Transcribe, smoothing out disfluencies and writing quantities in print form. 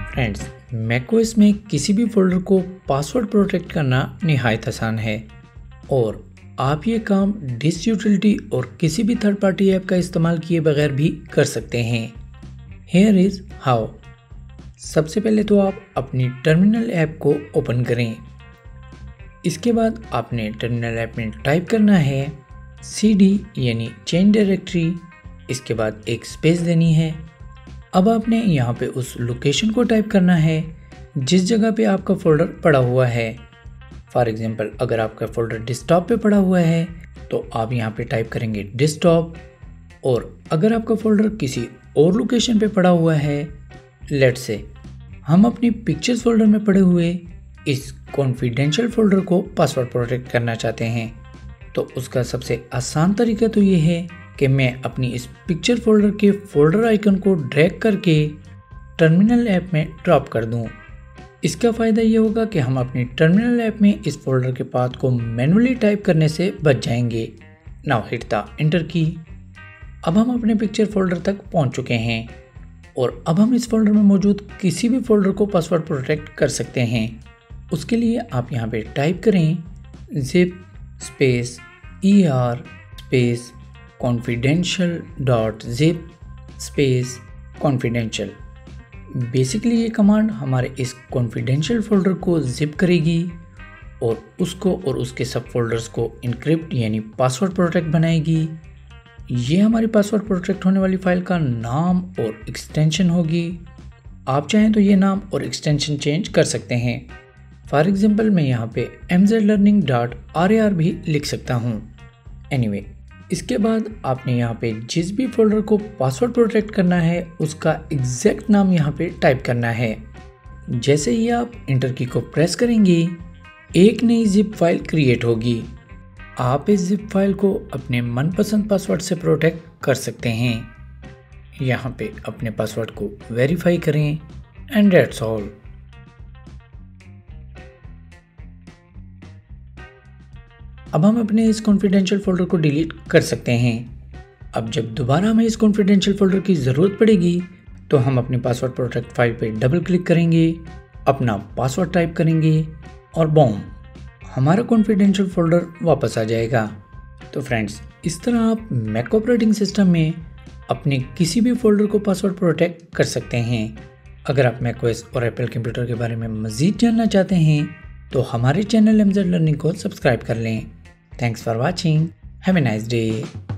Friends, macOS में किसी भी फोल्डर को पासवर्ड प्रोटेक्ट करना निहायत आसान है और आप ये काम डिस यूटिलिटी और किसी भी थर्ड पार्टी ऐप का इस्तेमाल किए बगैर भी कर सकते हैं। Here is how. सबसे पहले तो आप अपनी टर्मिनल ऐप को ओपन करें। इसके बाद आपने टर्मिनल ऐप में टाइप करना है cd यानी चेंज डायरेक्टरी। इसके बाद एक स्पेस देनी है। अब आपने यहाँ पे उस लोकेशन को टाइप करना है जिस जगह पे आपका फोल्डर पड़ा हुआ है। फॉर एग्जांपल, अगर आपका फोल्डर डेस्कटॉप पे पड़ा हुआ है तो आप यहाँ पे टाइप करेंगे डेस्कटॉप। और अगर आपका फोल्डर किसी और लोकेशन पे पड़ा हुआ है, लेट्स से हम अपनी पिक्चर्स फोल्डर में पड़े हुए इस कॉन्फिडेंशियल फोल्डर को पासवर्ड प्रोटेक्ट करना चाहते हैं, तो उसका सबसे आसान तरीका तो ये है कि मैं अपनी इस पिक्चर फोल्डर के फोल्डर आइकन को ड्रैग करके टर्मिनल ऐप में ड्रॉप कर दूं। इसका फ़ायदा ये होगा कि हम अपनी टर्मिनल ऐप में इस फोल्डर के पाथ को मैन्युअली टाइप करने से बच जाएंगे। नाउ हिट द एंटर की। अब हम अपने पिक्चर फोल्डर तक पहुंच चुके हैं और अब हम इस फोल्डर में मौजूद किसी भी फोल्डर को पासवर्ड प्रोटेक्ट कर सकते हैं। उसके लिए आप यहाँ पे टाइप करें zip space er space confidential.zip space confidential। Basically ये कमांड हमारे इस कॉन्फिडेंशियल फोल्डर को जिप करेगी और उसको और उसके सब फोल्डर्स को इनक्रिप्ट यानी पासवर्ड प्रोटेक्ट बनाएगी। ये हमारी पासवर्ड प्रोटेक्ट होने वाली फाइल का नाम और एक्सटेंशन होगी। आप चाहें तो ये नाम और एक्सटेंशन चेंज कर सकते हैं। फॉर एग्जाम्पल, मैं यहाँ पे mzlearning.rar भी लिख सकता हूँ। एनीवे, इसके बाद आपने यहाँ पे जिस भी फोल्डर को पासवर्ड प्रोटेक्ट करना है उसका एग्जैक्ट नाम यहाँ पे टाइप करना है। जैसे ही आप इंटर की को प्रेस करेंगे, एक नई जिप फाइल क्रिएट होगी। आप इस जिप फाइल को अपने मनपसंद पासवर्ड से प्रोटेक्ट कर सकते हैं। यहाँ पे अपने पासवर्ड को वेरीफाई करें एंड दैट्स ऑल। अब हम अपने इस कॉन्फिडेंशियल फोल्डर को डिलीट कर सकते हैं। अब जब दोबारा हमें इस कॉन्फिडेंशियल फोल्डर की ज़रूरत पड़ेगी तो हम अपनी पासवर्ड प्रोटेक्ट फाइल पे डबल क्लिक करेंगे, अपना पासवर्ड टाइप करेंगे और बॉम, हमारा कॉन्फिडेंशियल फोल्डर वापस आ जाएगा। तो फ्रेंड्स, इस तरह आप मैक ऑपरेटिंग सिस्टम में अपने किसी भी फोल्डर को पासवर्ड प्रोटेक्ट कर सकते हैं। अगर आप मैकओएस और एप्पल कंप्यूटर के बारे में मज़ीद जानना चाहते हैं तो हमारे चैनल MZ Learning को सब्सक्राइब कर लें। Thanks for watching. Have a nice day.